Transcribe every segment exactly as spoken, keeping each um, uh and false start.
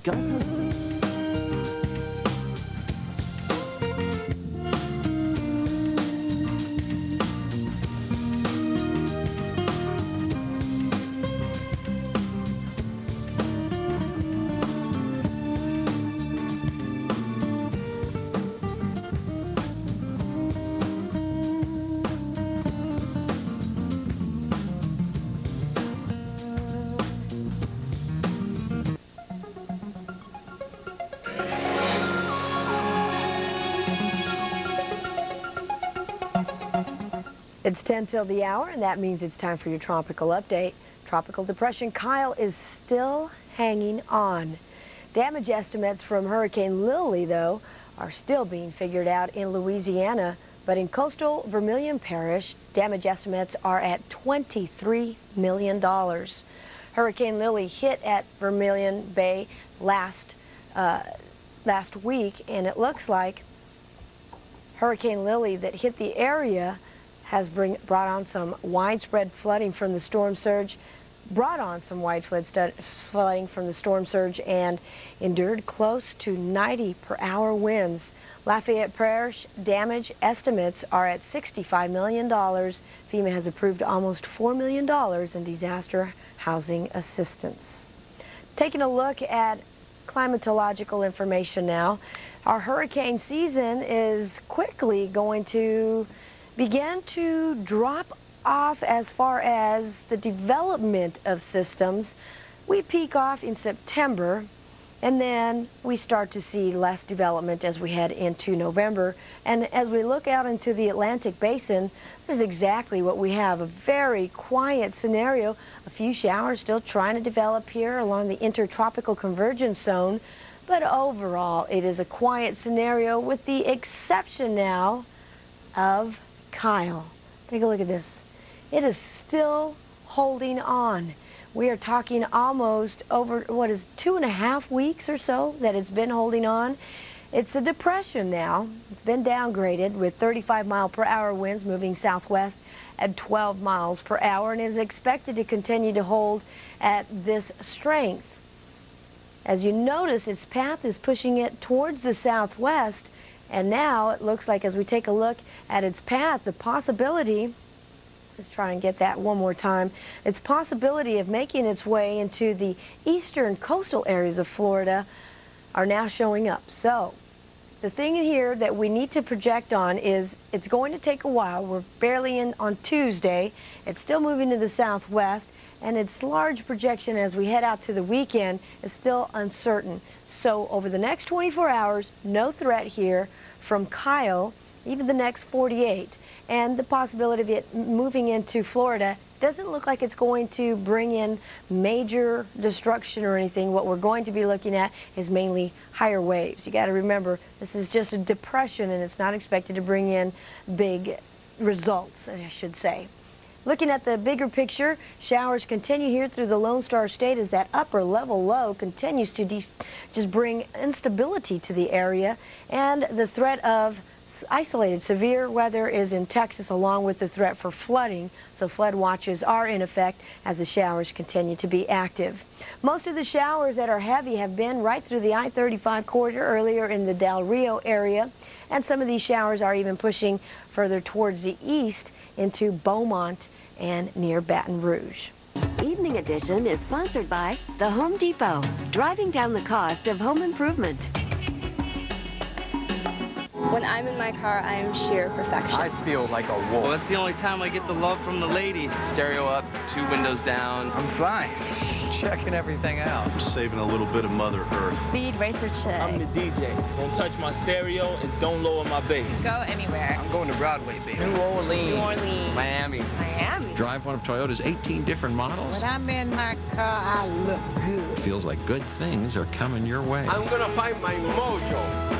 Go. It's ten till the hour, and that means it's time for your tropical update. Tropical depression Kyle is still hanging on. Damage estimates from Hurricane Lily, though, are still being figured out in Louisiana. But in coastal Vermilion Parish, damage estimates are at twenty-three million dollars. Hurricane Lily hit at Vermilion Bay last, uh, last week, and it looks like Hurricane Lily that hit the area has bring, brought on some widespread flooding from the storm surge, brought on some widespread flooding from the storm surge and endured close to ninety per hour winds. Lafayette Parish damage estimates are at sixty-five million dollars. FEMA has approved almost four million dollars in disaster housing assistance. Taking a look at climatological information now, our hurricane season is quickly going to begin to drop off as far as the development of systems. We peak off in September, and then we start to see less development as we head into November. And as we look out into the Atlantic Basin, this is exactly what we have, a very quiet scenario. A few showers still trying to develop here along the intertropical convergence zone, but overall it is a quiet scenario with the exception now of Kyle. Take a look at this. It is still holding on. We are talking almost over, what is two and a half weeks or so that it's been holding on. It's a depression now. It's been downgraded with thirty-five mile per hour winds moving southwest at twelve miles per hour and is expected to continue to hold at this strength. As you notice, its path is pushing it towards the southwest. And now it looks like, as we take a look at its path, the possibility, let's try and get that one more time, its possibility of making its way into the eastern coastal areas of Florida are now showing up. So the thing here that we need to project on is it's going to take a while. We're barely in on Tuesday. It's still moving to the southwest, and its large projection as we head out to the weekend is still uncertain. So over the next twenty-four hours, no threat here from Kyle, even the next forty-eight. And the possibility of it moving into Florida doesn't look like it's going to bring in major destruction or anything. What we're going to be looking at is mainly higher waves. You got to remember, this is just a depression and it's not expected to bring in big results, I should say. Looking at the bigger picture, showers continue here through the Lone Star State as that upper level low continues to just bring instability to the area, and the threat of isolated severe weather is in Texas, along with the threat for flooding. So flood watches are in effect as the showers continue to be active. Most of the showers that are heavy have been right through the I thirty-five corridor earlier in the Del Rio area, and some of these showers are even pushing further towards the east into Beaumont and near Baton Rouge. Evening Edition is sponsored by The Home Depot, driving down the cost of home improvement. When I'm in my car, I am sheer perfection. I feel like a wolf. Well, that's the only time I get the love from the ladies. Stereo up, two windows down. I'm fine. Checking everything out. I'm saving a little bit of Mother Earth. Speed Racer Chick. I'm the D J. Don't touch my stereo and don't lower my bass. Go anywhere. I'm going to Broadway, baby. New Orleans. New Orleans. Miami. Miami. Drive one of Toyota's eighteen different models. When I'm in my car, I look good. Feels like good things are coming your way. I'm gonna find my mojo.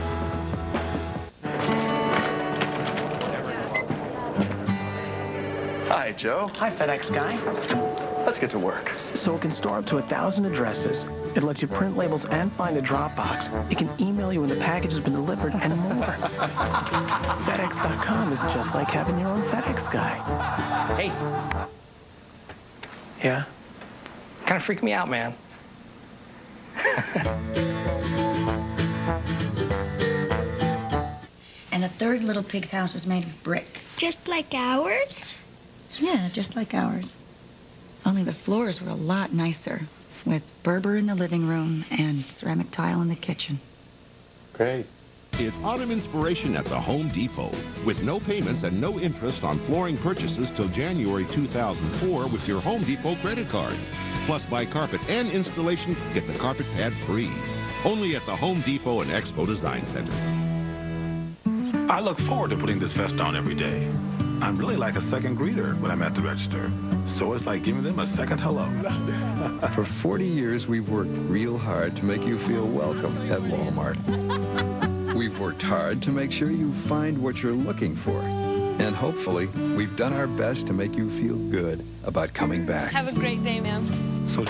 Hi, Joe. Hi, FedEx guy. Let's get to work. So it can store up to a thousand addresses. It lets you print labels and find a drop box. It can email you when the package has been delivered and more. FedEx dot com is just like having your own FedEx guy. Hey. Yeah? Kind of freaked me out, man. And the third little pig's house was made of brick. Just like ours? Yeah, just like ours. Only the floors were a lot nicer, with Berber in the living room and ceramic tile in the kitchen. Great. It's autumn inspiration at the Home Depot. With no payments and no interest on flooring purchases till January two thousand four with your Home Depot credit card. Plus, buy carpet and installation, get the carpet pad free. Only at the Home Depot and Expo Design Center. I look forward to putting this vest on every day. I'm really like a second greeter when I'm at the register. So it's like giving them a second hello. For forty years, we've worked real hard to make you feel welcome at Walmart. We've worked hard to make sure you find what you're looking for. And hopefully, we've done our best to make you feel good about coming back. Have a great day, ma'am. So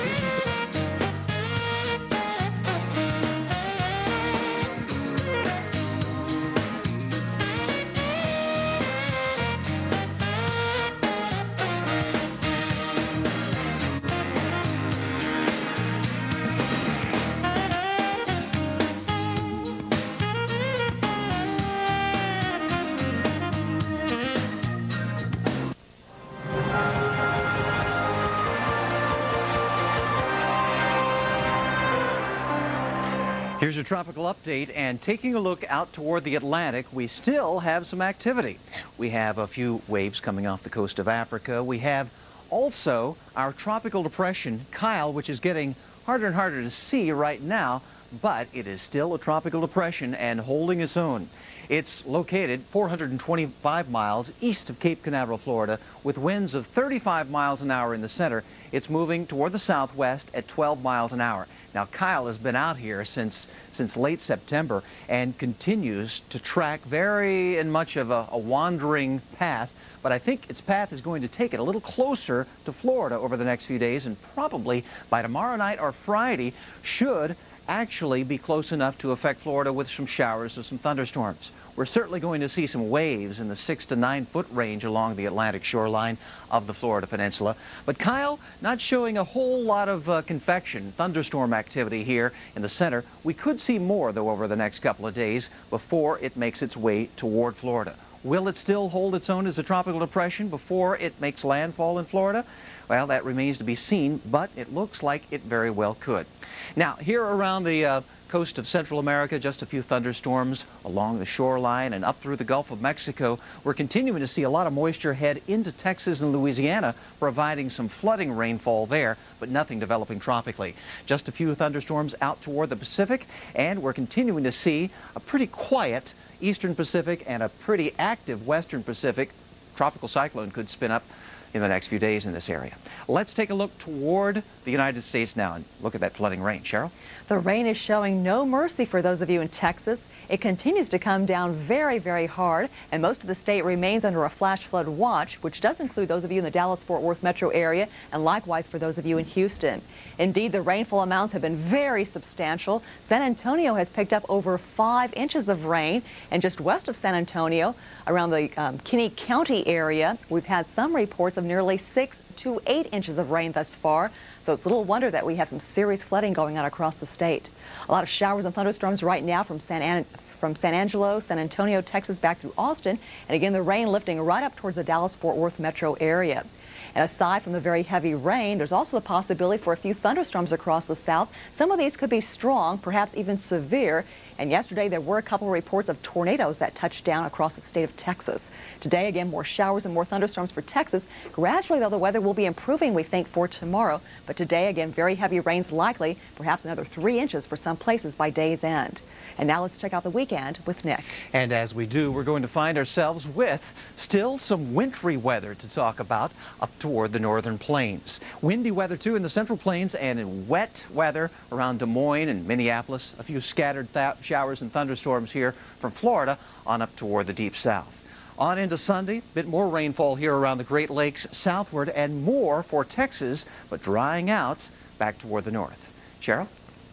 Here's your tropical update, and taking a look out toward the Atlantic, we still have some activity. We have a few waves coming off the coast of Africa. We have also our tropical depression, Kyle, which is getting harder and harder to see right now, but it is still a tropical depression and holding its own. It's located four hundred twenty-five miles east of Cape Canaveral, Florida, with winds of thirty-five miles an hour in the center. It's moving toward the southwest at twelve miles an hour. Now, Kyle has been out here since since late September and continues to track very in much of a, a wandering path. But I think its path is going to take it a little closer to Florida over the next few days, and probably by tomorrow night or Friday should actually be close enough to affect Florida with some showers or some thunderstorms. We're certainly going to see some waves in the six to nine foot range along the Atlantic shoreline of the Florida Peninsula. But Kyle, not showing a whole lot of uh, convection, thunderstorm activity here in the center. We could see more, though, over the next couple of days before it makes its way toward Florida. Will it still hold its own as a tropical depression before it makes landfall in Florida? Well, that remains to be seen, but it looks like it very well could. Now, here around the uh, coast of Central America, just a few thunderstorms along the shoreline and up through the Gulf of Mexico. We're continuing to see a lot of moisture head into Texas and Louisiana, providing some flooding rainfall there, but nothing developing tropically. Just a few thunderstorms out toward the Pacific, and we're continuing to see a pretty quiet Eastern Pacific and a pretty active Western Pacific. Tropical cyclone could spin up in the next few days in this area. Let's take a look toward the United States now and look at that flooding rain. Cheryl? The rain is showing no mercy for those of you in Texas. It continues to come down very, very hard, and most of the state remains under a flash flood watch, which does include those of you in the Dallas-Fort Worth metro area, and likewise for those of you in Houston. Indeed, the rainfall amounts have been very substantial. San Antonio has picked up over five inches of rain, and just west of San Antonio, around the um, Kinney County area, we've had some reports of nearly six to eight inches of rain thus far. So it's little wonder that we have some serious flooding going on across the state. A lot of showers and thunderstorms right now from San, An from San Angelo, San Antonio, Texas, back through Austin. And again, the rain lifting right up towards the Dallas-Fort Worth metro area. And aside from the very heavy rain, there's also the possibility for a few thunderstorms across the south. Some of these could be strong, perhaps even severe. And yesterday, there were a couple of reports of tornadoes that touched down across the state of Texas. Today, again, more showers and more thunderstorms for Texas. Gradually, though, the weather will be improving, we think, for tomorrow. But today, again, very heavy rains likely, perhaps another three inches for some places by day's end. And now let's check out the weekend with Nick. And as we do, we're going to find ourselves with still some wintry weather to talk about up toward the northern plains. Windy weather, too, in the central plains, and in wet weather around Des Moines and Minneapolis. A few scattered showers and thunderstorms here from Florida on up toward the deep south. On into Sunday, a bit more rainfall here around the Great Lakes southward, and more for Texas, but drying out back toward the north. Cheryl?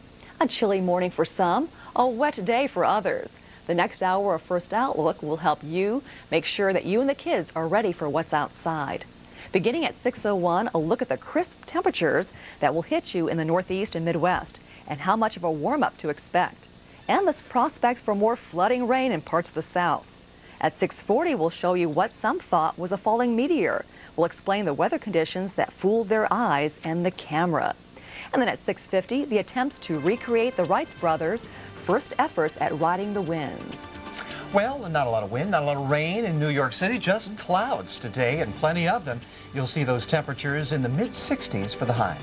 A chilly morning for some, a wet day for others. The next hour of First Outlook will help you make sure that you and the kids are ready for what's outside. Beginning at six oh one, a look at the crisp temperatures that will hit you in the Northeast and Midwest. and how much of a warm-up to expect. Endless prospects for more flooding rain in parts of the south. At six forty, we'll show you what some thought was a falling meteor. We'll explain the weather conditions that fooled their eyes and the camera. And then at six fifty, the attempts to recreate the Wright brothers' first efforts at riding the winds. Well, not a lot of wind, not a lot of rain in New York City, just clouds today and plenty of them. You'll see those temperatures in the mid sixties for the highs.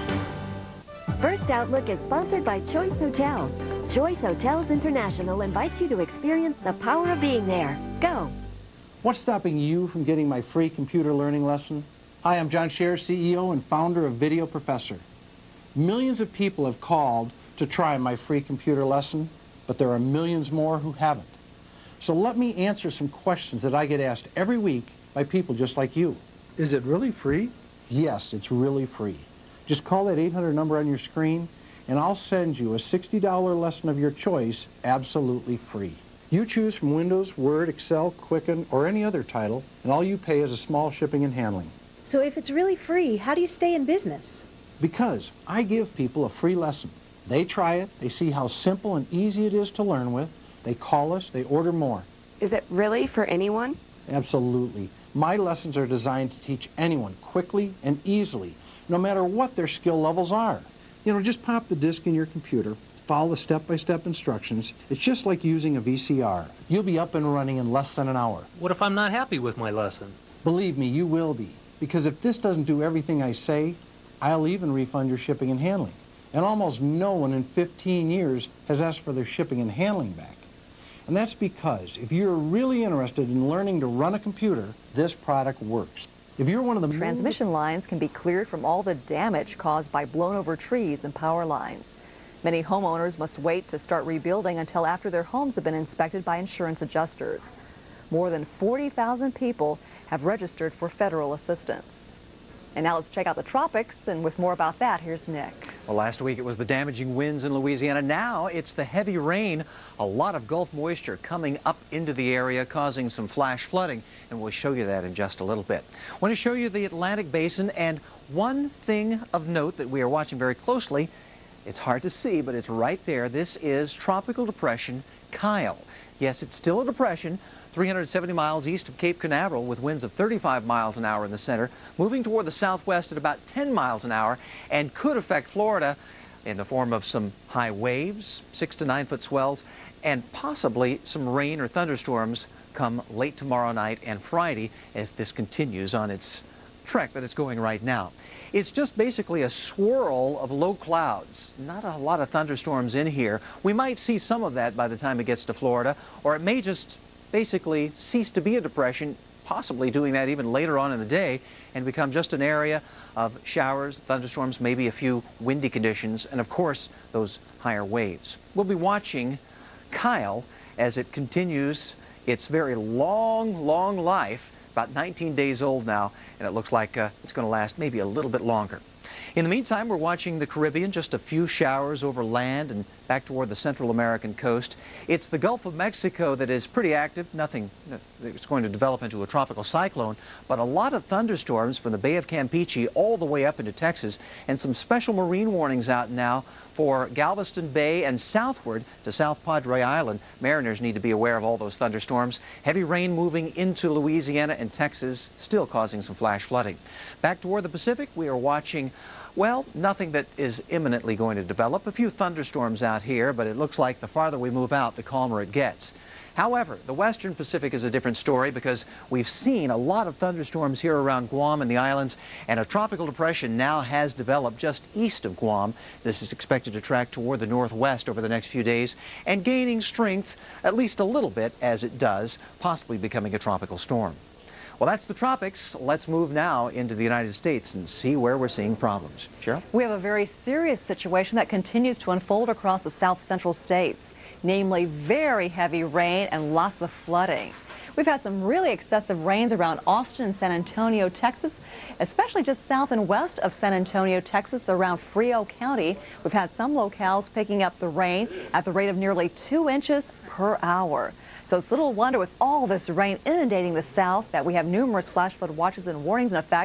First Outlook is sponsored by Choice Hotels. Choice Hotels International invites you to experience the power of being there. Go. What's stopping you from getting my free computer learning lesson? Hi, I'm John Scher, C E O and founder of Video Professor. Millions of people have called to try my free computer lesson, but there are millions more who haven't. So let me answer some questions that I get asked every week by people just like you. Is it really free? Yes, it's really free. Just call that eight hundred number on your screen, and I'll send you a sixty dollar lesson of your choice absolutely free. You choose from Windows, Word, Excel, Quicken, or any other title, and all you pay is a small shipping and handling. So if it's really free, how do you stay in business? Because I give people a free lesson. They try it, they see how simple and easy it is to learn with, they call us, they order more. Is it really for anyone? Absolutely. My lessons are designed to teach anyone quickly and easily, no matter what their skill levels are. You know, just pop the disk in your computer, follow the step-by-step instructions. It's just like using a V C R. You'll be up and running in less than an hour. What if I'm not happy with my lesson? Believe me, you will be. Because if this doesn't do everything I say, I'll even refund your shipping and handling. And almost no one in fifteen years has asked for their shipping and handling back. And that's because if you're really interested in learning to run a computer, this product works. If you're one of the transmission lines can be cleared from all the damage caused by blown over trees and power lines. Many homeowners must wait to start rebuilding until after their homes have been inspected by insurance adjusters. More than forty thousand people have registered for federal assistance. And now let's check out the tropics, and with more about that, here's Nick. Well, last week it was the damaging winds in Louisiana. Now it's the heavy rain. A lot of Gulf moisture coming up into the area, causing some flash flooding, and we'll show you that in just a little bit. I want to show you the Atlantic Basin, and one thing of note that we are watching very closely, it's hard to see, but it's right there. This is Tropical Depression Kyle. Yes, it's still a depression, three hundred seventy miles east of Cape Canaveral with winds of thirty-five miles an hour in the center, moving toward the southwest at about ten miles an hour, and could affect Florida in the form of some high waves, six to nine foot swells, and possibly some rain or thunderstorms come late tomorrow night and Friday if this continues on its trek that it's going right now. It's just basically a swirl of low clouds. Not a lot of thunderstorms in here. We might see some of that by the time it gets to Florida, or it may just basically cease to be a depression, possibly doing that even later on in the day, and become just an area of showers, thunderstorms, maybe a few windy conditions, and of course those higher waves. We'll be watching Kyle as it continues its very long, long life, about nineteen days old now, and it looks like uh, it's going to last maybe a little bit longer. In the meantime, we're watching the Caribbean, just a few showers over land and back toward the Central American coast. It's the Gulf of Mexico that is pretty active. Nothing that's going to develop into a tropical cyclone, but a lot of thunderstorms from the Bay of Campeche all the way up into Texas, and some special marine warnings out now for Galveston Bay and southward to South Padre Island. Mariners need to be aware of all those thunderstorms. Heavy rain moving into Louisiana and Texas, still causing some flash flooding. Back toward the Pacific, we are watching, well, nothing that is imminently going to develop. A few thunderstorms out here, but it looks like the farther we move out, the calmer it gets. However, the Western Pacific is a different story because we've seen a lot of thunderstorms here around Guam and the islands, and a tropical depression now has developed just east of Guam. This is expected to track toward the northwest over the next few days and gaining strength at least a little bit as it does, possibly becoming a tropical storm. Well, that's the tropics. Let's move now into the United States and see where we're seeing problems. Cheryl? We have a very serious situation that continues to unfold across the south central states, namely very heavy rain and lots of flooding. We've had some really excessive rains around Austin and San Antonio, Texas, especially just south and west of San Antonio, Texas, around Frio County. We've had some locales picking up the rain at the rate of nearly two inches per hour. So it's little wonder with all this rain inundating the south that we have numerous flash flood watches and warnings in effect. The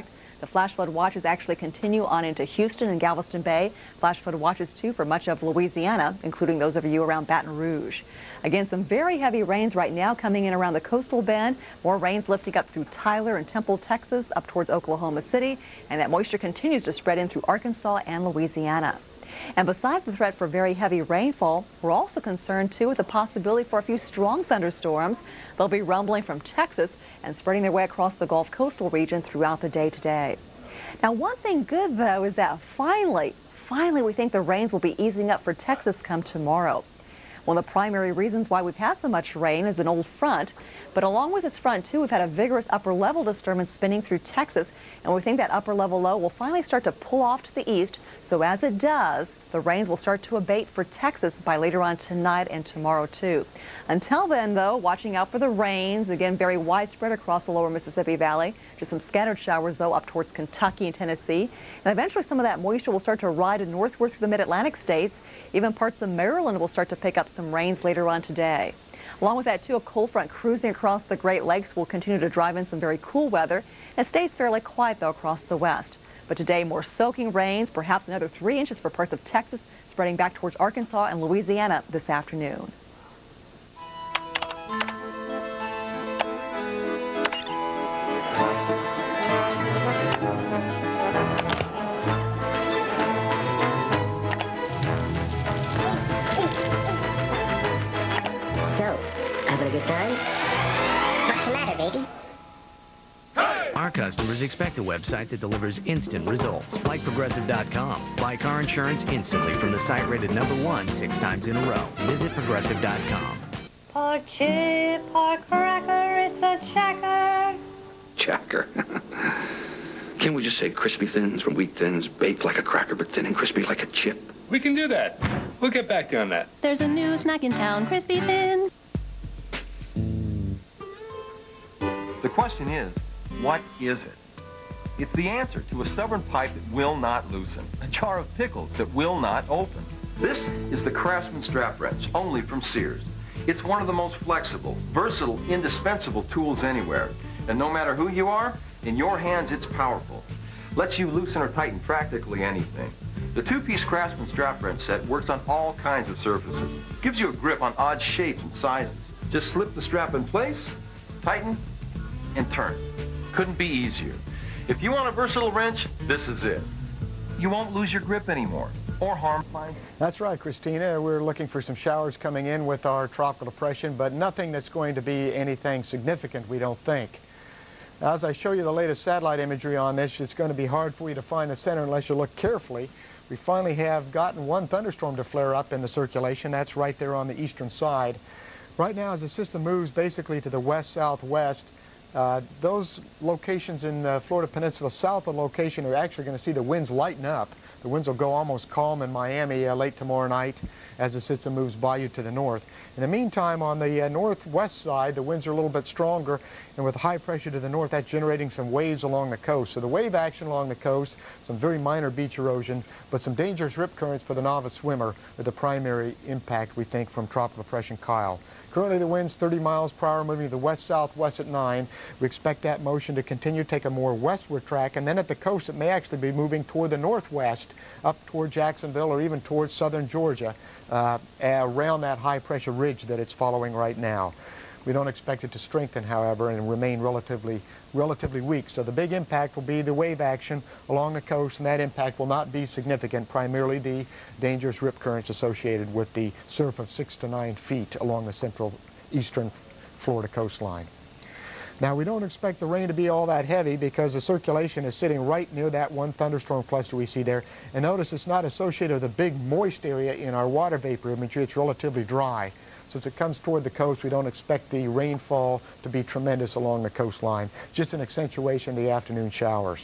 The flash flood watches actually continue on into Houston and Galveston Bay. Flash flood watches, too, for much of Louisiana, including those of you around Baton Rouge. Again, some very heavy rains right now coming in around the coastal bend. More rains lifting up through Tyler and Temple, Texas, up towards Oklahoma City. And that moisture continues to spread in through Arkansas and Louisiana. And besides the threat for very heavy rainfall, we're also concerned, too, with the possibility for a few strong thunderstorms. They'll be rumbling from Texas and spreading their way across the Gulf coastal region throughout the day today. Now, one thing good, though, is that finally, finally, we think the rains will be easing up for Texas come tomorrow. One of the primary reasons why we've had so much rain is an old front, but along with this front, too, we've had a vigorous upper-level disturbance spinning through Texas, and we think that upper-level low will finally start to pull off to the east. So as it does, the rains will start to abate for Texas by later on tonight and tomorrow, too. Until then, though, watching out for the rains, again, very widespread across the lower Mississippi Valley. Just some scattered showers, though, up towards Kentucky and Tennessee. And eventually some of that moisture will start to ride northward through the mid-Atlantic states. Even parts of Maryland will start to pick up some rains later on today. Along with that, too, a cold front cruising across the Great Lakes will continue to drive in some very cool weather. It stays fairly quiet, though, across the west. But today, more soaking rains, perhaps another three inches for parts of Texas, spreading back towards Arkansas and Louisiana this afternoon. So, having a good time? What's the matter, baby? Our customers expect a website that delivers instant results, like Progressive dot com. Buy car insurance instantly from the site rated number one six times in a row. Visit Progressive dot com. Or chip or cracker, it's a checker. Checker. Can't we just say crispy thins from wheat thins, baked like a cracker, but thin and crispy like a chip? We can do that. We'll get back to you on that. There's a new snack in town, Crispy Thins. The question is, what is it? It's the answer to a stubborn pipe that will not loosen, a jar of pickles that will not open. This is the Craftsman Strap Wrench, only from Sears. It's one of the most flexible, versatile, indispensable tools anywhere. And no matter who you are, in your hands it's powerful. Lets you loosen or tighten practically anything. The two-piece Craftsman Strap Wrench set works on all kinds of surfaces. Gives you a grip on odd shapes and sizes. Just slip the strap in place, tighten, and turn. Couldn't be easier. If you want a versatile wrench, this is it. You won't lose your grip anymore or harm fine. That's right, Christina. We're looking for some showers coming in with our tropical depression, but nothing that's going to be anything significant, we don't think. As I show you the latest satellite imagery on this, it's going to be hard for you to find the center unless you look carefully. We finally have gotten one thunderstorm to flare up in the circulation. That's right there on the eastern side. Right now, as the system moves basically to the west-southwest, Uh, those locations in the Florida Peninsula south of the location are actually going to see the winds lighten up. The winds will go almost calm in Miami uh, late tomorrow night as the system moves by you to the north. In the meantime, on the uh, northwest side, the winds are a little bit stronger, and with high pressure to the north, that's generating some waves along the coast. So the wave action along the coast, some very minor beach erosion, but some dangerous rip currents for the novice swimmer are the primary impact, we think, from Tropical Depression Kyle. Currently, the wind's thirty miles per hour, moving to the west-southwest at nine. We expect that motion to continue, take a more westward track, and then at the coast, it may actually be moving toward the northwest, up toward Jacksonville or even towards southern Georgia, uh, around that high-pressure ridge that it's following right now. We don't expect it to strengthen, however, and remain relatively, relatively weak. So the big impact will be the wave action along the coast, and that impact will not be significant, primarily the dangerous rip currents associated with the surf of six to nine feet along the central eastern Florida coastline. Now, we don't expect the rain to be all that heavy because the circulation is sitting right near that one thunderstorm cluster we see there. And notice it's not associated with a big moist area in our water vapor imagery. It's relatively dry. So as it comes toward the coast, we don't expect the rainfall to be tremendous along the coastline. Just an accentuation of the afternoon showers.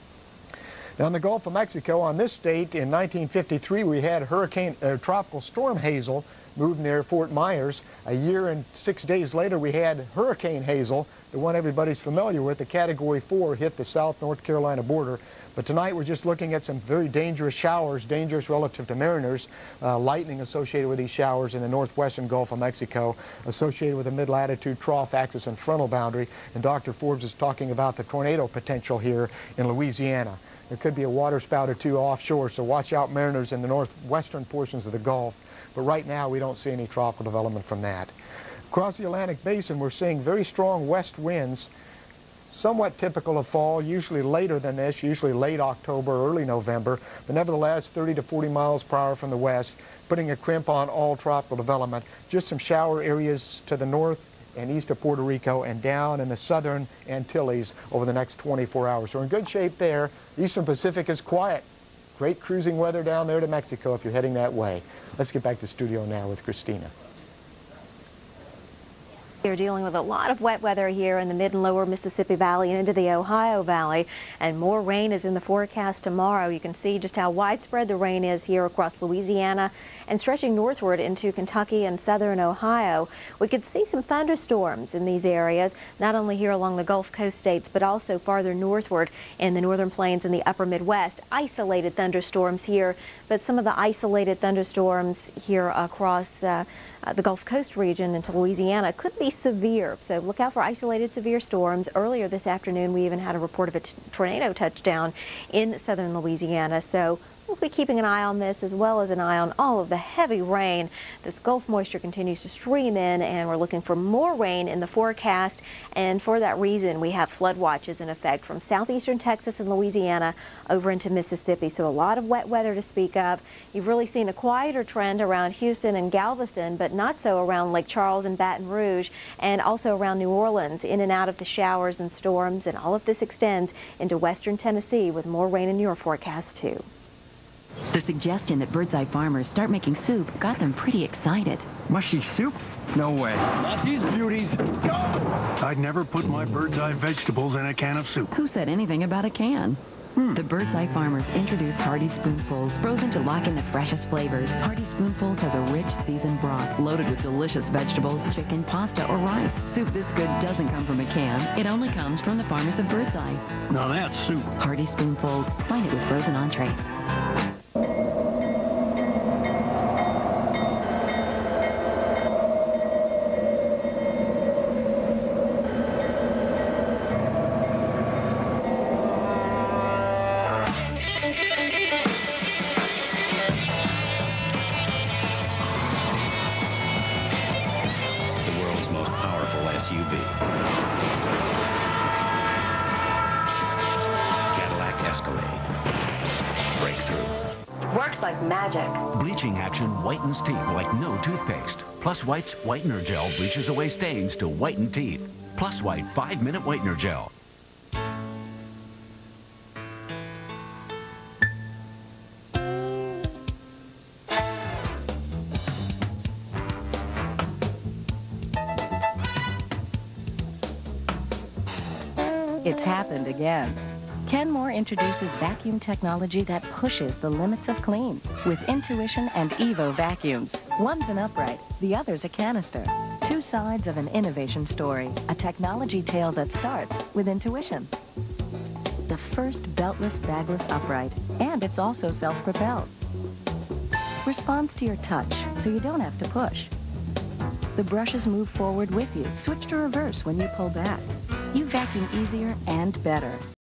Now in the Gulf of Mexico, on this date in nineteen fifty-three, we had Hurricane uh, Tropical Storm Hazel moved near Fort Myers. A year and six days later, we had Hurricane Hazel, the one everybody's familiar with, the Category four, hit the South North Carolina border. But tonight we're just looking at some very dangerous showers, dangerous relative to mariners. Uh, lightning associated with these showers in the northwestern Gulf of Mexico, associated with the mid-latitude trough axis and frontal boundary. And Doctor Forbes is talking about the tornado potential here in Louisiana. There could be a waterspout or two offshore, so watch out, mariners, in the northwestern portions of the Gulf. But right now we don't see any tropical development from that. Across the Atlantic Basin, we're seeing very strong west winds, somewhat typical of fall, usually later than this, usually late October, early November, but nevertheless thirty to forty miles per hour from the west, putting a crimp on all tropical development. Just some shower areas to the north and east of Puerto Rico and down in the southern Antilles over the next twenty-four hours. So we're in good shape there. The Eastern Pacific is quiet. Great cruising weather down there to Mexico if you're heading that way. Let's get back to the studio now with Christina. We're dealing with a lot of wet weather here in the mid and lower Mississippi Valley and into the Ohio Valley, and more rain is in the forecast tomorrow. You can see just how widespread the rain is here across Louisiana and stretching northward into Kentucky and southern Ohio. We could see some thunderstorms in these areas, not only here along the Gulf Coast states, but also farther northward in the northern plains and the upper Midwest. Isolated thunderstorms here, but some of the isolated thunderstorms here across uh, uh, the Gulf Coast region into Louisiana could be severe. So look out for isolated severe storms. Earlier this afternoon, we even had a report of a tornado touchdown in southern Louisiana. So we'll be keeping an eye on this, as well as an eye on all of the heavy rain. This Gulf moisture continues to stream in, and we're looking for more rain in the forecast. And for that reason, we have flood watches in effect from southeastern Texas and Louisiana over into Mississippi. So a lot of wet weather to speak of. You've really seen a quieter trend around Houston and Galveston, but not so around Lake Charles and Baton Rouge, and also around New Orleans, in and out of the showers and storms. And all of this extends into western Tennessee, with more rain in your forecast too. The suggestion that Birdseye farmers start making soup got them pretty excited. Mushy soup? No way. Not these beauties. Go! I'd never put my Birdseye vegetables in a can of soup. Who said anything about a can? Hmm. The Birdseye farmers introduced Hardy Spoonfuls, frozen to lock in the freshest flavors. Hardy Spoonfuls has a rich seasoned broth, loaded with delicious vegetables, chicken, pasta, or rice. Soup this good doesn't come from a can. It only comes from the farmers of Birdseye. Now that's soup. Hardy Spoonfuls. Find it with frozen entrees. Works like magic. Bleaching action whitens teeth like no toothpaste. Plus White's Whitener Gel bleaches away stains to whiten teeth. Plus White five minute Whitener Gel. It's happened again. Kenmore introduces vacuum technology that pushes the limits of clean with Intuition and Evo vacuums. One's an upright, the other's a canister. Two sides of an innovation story, a technology tale that starts with Intuition. The first beltless, bagless upright, and it's also self-propelled. Responds to your touch, so you don't have to push. The brushes move forward with you. Switch to reverse when you pull back. You vacuum easier and better.